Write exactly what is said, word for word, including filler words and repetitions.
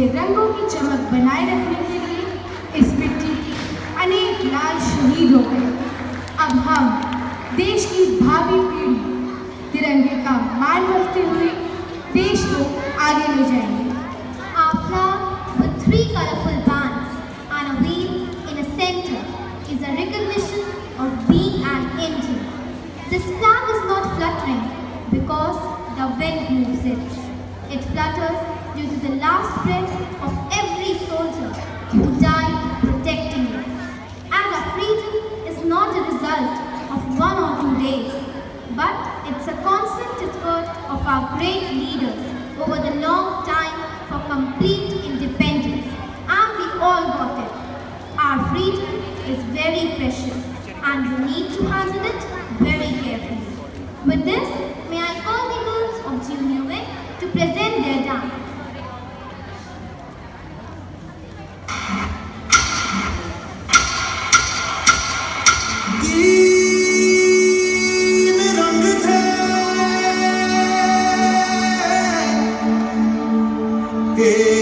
से रंगों की चमक बनाए रखने के लिए इस मिट्टी के अनेक लाल शहीद हो गए। अब हम देश की भावी पीढ़ी तिरंगे का मान रखते हुए देश को आगे ले जाएंगे। Our flag with three colorful bands and a wheel in a center is a recognition of being an Indian. This flag is not fluttering because the wind moves it. It flutters due to the last breath of every soldier who died protecting it. And our freedom is not a result of one or two days, but it's a constant effort of our great leaders over the long time for complete independence. And we all got it. Our freedom is very precious and we need to handle it very carefully. With this, may I call the girls of Junior Wing to present their dance. Yeah.